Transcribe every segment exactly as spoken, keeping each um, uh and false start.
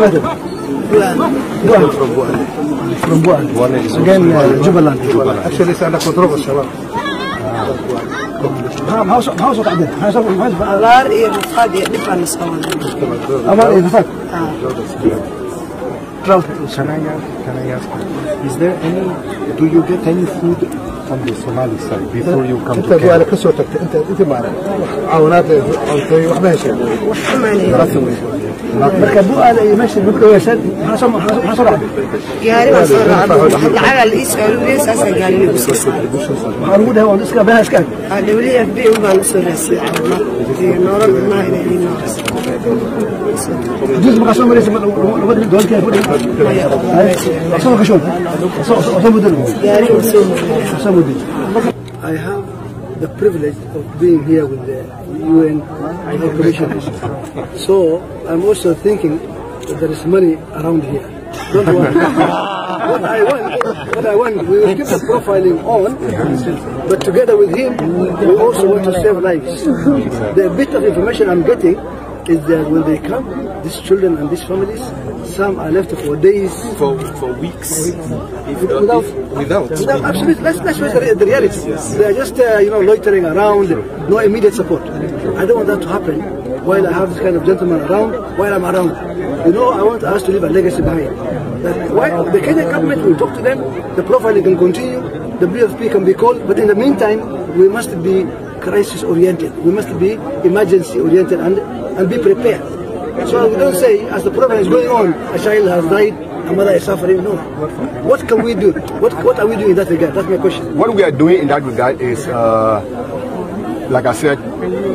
located? Buan. Buan. From Buan. From Buan. Buan is again uh, Jubaland. Jubaland. Actually, it's under control of Shabab. How so? How so? How so? Alar iyo Rafad iyo dhibaan iskawan. Alar iyo Rafad. Can I ask? Can I ask? Is there any? Do you get any food from the Somali side before you come to Kenya? أنت كسر تكت أنت أنت معنا. عونات أو شيء وحنا شيء. وحنا مركبوا على يمشي بكرة يسد حصل حصل عبد. جاري وصل عبد. على الإسرائيل ليس أصلا جاري بس. هنقول هو نسكا بها سكان. هذا ولي يبدي وما نصير رسي. نور ما هنا هنا. جزء مقسم من اسم الوضع الدول كيف؟ أصلا كشون. أصلا بدل. جاري وصل. أصلا بدل. I have the privilege of being here with the U N Commission. So I'm also thinking that there is money around here. Don't worry. What I want, what I want, we will keep the profiling on, but together with him, we also want to save lives. The bit of information I'm getting is that when they come, these children and these families, some are left for days, for for weeks, if without, not, if, without. without absolutely. Let's let's face the, the reality. They are just uh, you know loitering around, no immediate support. I don't want that to happen while I have this kind of gentleman around, while I'm around. You know, I want us to leave a legacy behind. That while the Kenyan government will talk to them, the profiling can continue, the B F P can be called, but in the meantime, we must be crisis oriented. We must be emergency oriented and and be prepared. So we don't say, as the program is going on, a child has died, a mother is suffering. No. What can we do? What what are we doing in that regard? That's my question. What we are doing in that regard is, uh, like I said,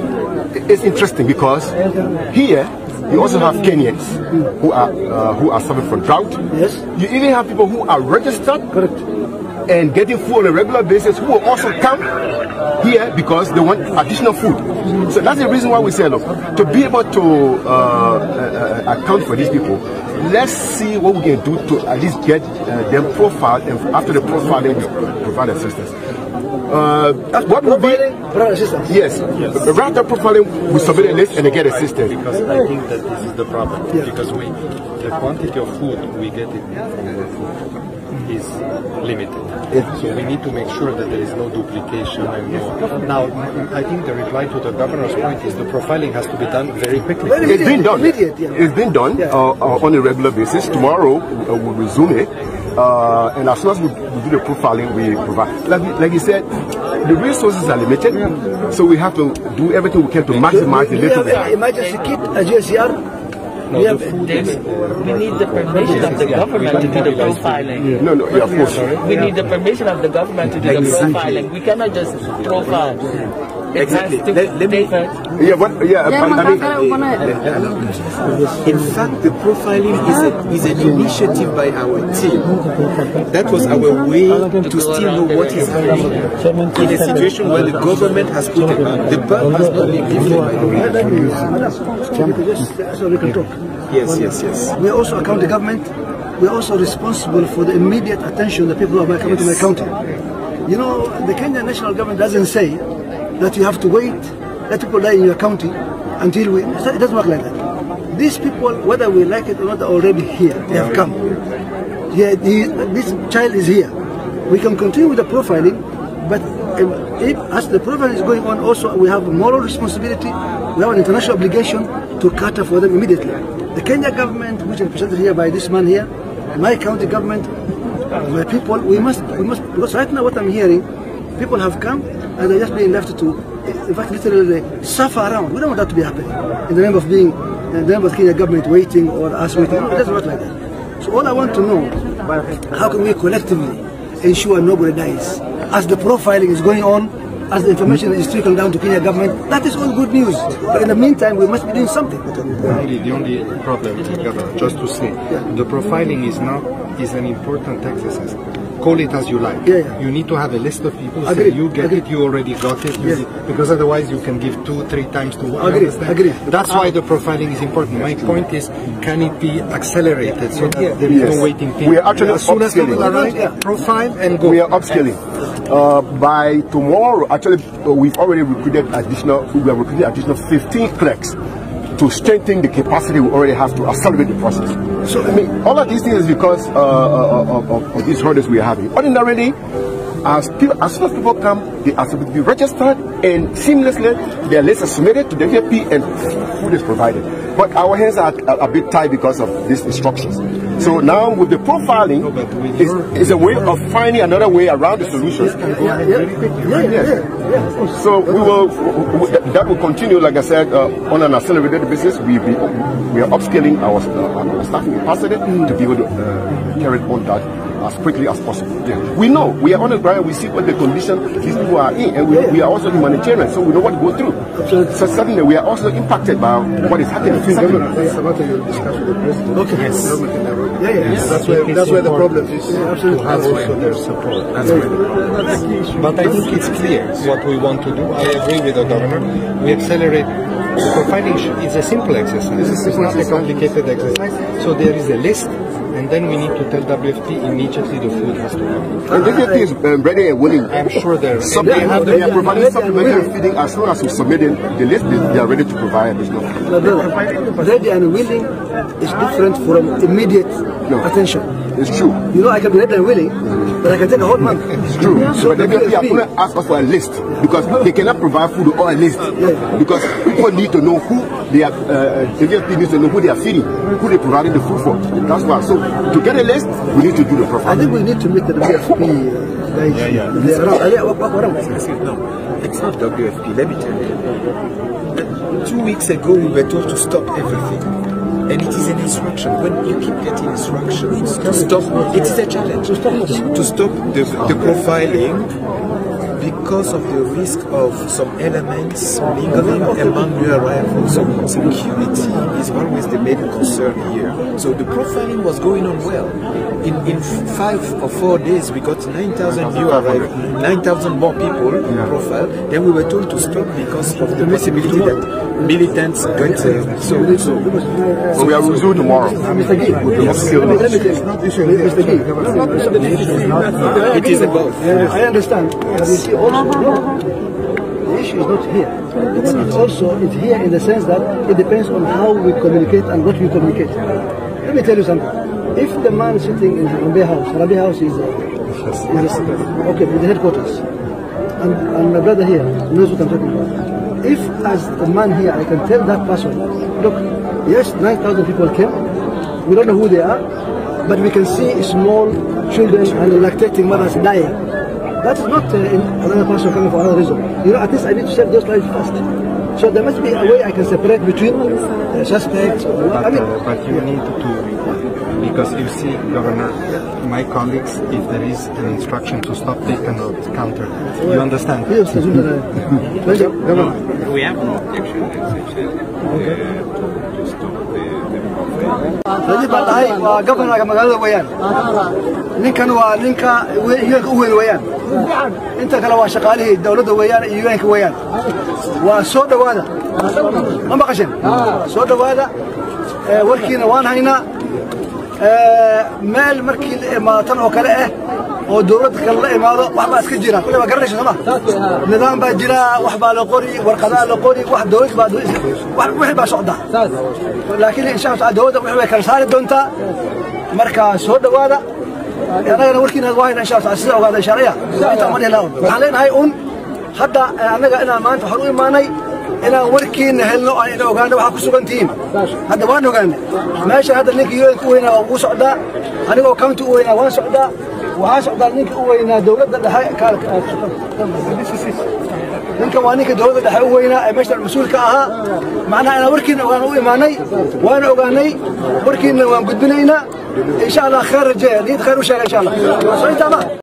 it's interesting because here you also have Kenyans who are uh, who are suffering from drought. Yes. You even have people who are registered. Correct. And getting food on a regular basis who will also come here because they want additional food. So that's the reason why we say, look, to be able to uh, uh, account for these people, let's see what we can do to at least get uh, them profiled, and after the profiling, we provide assistance. Uh, what will be assistance? Yes, yes. After profiling, we submit a list and they get assistance. Because I think that this is the problem. Yeah. Because we, the quantity of food we get it from the food is limited. Yeah. So we need to make sure that there is no duplication and no. Now, I think the reply to the governor's point is the profiling has to be done very quickly. Very it's been done. Immediate, yeah. It's been done yeah. uh, uh, on a regular basis. Tomorrow uh, we'll resume it, uh, and as soon as we, we do the profiling, we provide. Like, like you said, the resources are limited, yeah. so we have to do everything we can to maximize the little. We have an emergency kit, a G S C R. No, we, have, we need the permission of the government to do the profiling. Yeah. No, no, yeah, of course. We need the permission of the government to do the profiling. We cannot just profile. It exactly. has to let, let me, yeah, what, yeah, I mean, in fact, the profiling is, a, is an initiative by our team. That was our way to still know what is happening in a situation where the government has put it. The burden has not been given by the So we can talk. Yes, yes, yes. We also account the government. We are also responsible for the immediate attention that people are coming yes. to my county. You know, the Kenyan national government doesn't say that you have to wait, let people die in your county until we. It doesn't work like that. These people, whether we like it or not, are already here. They have come. Yeah, the, this child is here. We can continue with the profiling, but if, as the profiling is going on, also we have a moral responsibility. We have an international obligation to cater for them immediately. The Kenya government, which is represented here by this man here, my county government, my people, we must, we must, because right now what I'm hearing, people have come and they're just being left to, in fact, literally suffer around. We don't want that to be happening. In the name of being, in the name of the Kenya government waiting or us waiting. No, it doesn't work like that. So all I want to know, how can we collectively ensure nobody dies? As the profiling is going on, as the information is trickling down to Kenya government, that is all good news. But in the meantime, we must be doing something. Really, the only problem, Governor, just to say, yeah. the profiling is not is an important exercise. Call it as you like. Yeah, yeah. You need to have a list of people who Agreed. say you get Agreed. it, you already got it, you Yeah. did, because otherwise you can give two, three times to one. Agreed. Agreed. That's why the profiling is important. My point is, can it be accelerated so that there is yes. no waiting period? We are actually as soon as people arrive, yeah. profile and go. We are upscaling. Uh, by tomorrow, actually, uh, we've already recruited additional. We have recruited additional fifteen clerks to strengthen the capacity we already have to accelerate the process. So I mean, all of these things is because uh, of, of, of these hurdles we are having. Ordinarily, as, people, as soon as people come, they are supposed to be registered and seamlessly their lists are submitted to the V I P and food is provided. But our hands are a, a bit tied because of these instructions. So now with the profiling, it's, it's a way of finding another way around the solution. Yeah, yeah, yeah, yeah, yeah. So we will, that will continue, like I said, uh, on an accelerated basis. We, we, we are upscaling our, uh, our staffing capacity to be able to uh, carry on that as quickly as possible. Yeah. We know, we are on the ground, we see what the condition these people are in, and we, we are also humanitarian, so we know what to go through. Absolutely. So suddenly we are also impacted by what is happening. Okay. Yes. Yeah, yeah. Yes. That's where that's where the problem is. Yeah, absolutely. To have also their support. That's right. But I think it's clear what we want to do. I agree with the governor. We accelerate. Profiling is a simple exercise. This is not a complicated exercise. So there is a list, and then we need to tell W F P immediately the food has to come. And W F P is um, ready and willing. I'm sure they're Some, they, have, they are providing supplementary feeding as soon as we submit in the list. They, they are ready to provide additional food. No, no. Ready and willing is different from immediate no. attention. It's true. You know, I can be ready and willing, mm-hmm. but I can take a whole month. It's true. So but the W F P are going to ask us for a list because they cannot provide food or a list. Yeah. Because people need to know who they are. Uh, the W F P needs to know who they are feeding, who they providing the food for. That's why. So to get a list, we need to do the profile. I think we need to make the W F P. Uh, yeah, yeah. They around. No, it's not W F P. Let me tell you. Two weeks ago, we were told to stop everything. And it is an instruction. When you keep getting instructions to stop, it is a challenge. To stop the, the profiling because of the risk of some elements mingling among new arrivals. So security is always the main concern here. So the profiling was going on well. In, in five or four days, we got nine thousand new arrivals, nine thousand more people profiled. Then we were told to stop because of the possibility that militants got uh, so, so. So we are resuming tomorrow. Mister Gee, Mister Gee, it is about. I understand. But you see, also, the issue is not here. It's, it's also it's here in the sense that it depends on how we communicate and what we communicate. Let me tell you something. If the man sitting in Rabi House, Rabi House is, uh, is a, okay, with the headquarters, and, and my brother here knows what I'm talking about. If, as a man here, I can tell that person, look, yes, nine thousand people came, we don't know who they are, but we can see small children and lactating mothers dying. That is not uh, in another person coming for another reason. You know, at least I need to save those lives first. So there must be a way I can separate between uh, suspects. Or, but, I mean, uh, but you yeah. need to, because you see, Governor, my colleagues, if there is an instruction to stop, they cannot counter. You well, understand? Yes, we have no objection, as I said, uh, to stop the, the الذي بعدها وقفنا كمقالة ويان نكن ونكا هو الويان أنت كلوا شغاله الدولة ويان يوينك ويان وصوت وادا ما بقشن صوت وادا وركينا وان هنا مال مركي ما تنو كلاه oo dawladda kale la imaado wax ba iska jira kulli ba garanayso ma nidaam ba jira wax ba la qori warqadaha la qori wax dawlad ba wax wixii ba socda laakiin insha Allah dawladda wax way kala saari doontaa marka soo dhawaada anagana warkiina waa in insha Allah sida ogaada shariica inta ma dhinaw waxaan leenahay un hadda anaga inaan maanta waxaan u imaanay inaan warkiina helno aan ina ogaano waxa ku sugan tiim hadda waan ogaanay meesha hadda ninkii U N ku weynaa ugu socda anigoo county u weynaa waan socda waxaa socdaa ninka u weynaa dawladda dhexe kaalka ninka waa ninka dawladda dhexe u weynaa ee meesha mas'uulka ahaa macnaha inaan warkiina ogaan u imaanay waan ogaanay warkiina waan gudbinaynaa insha Allah khayr rajaa niyad khayr u sheega insha Allah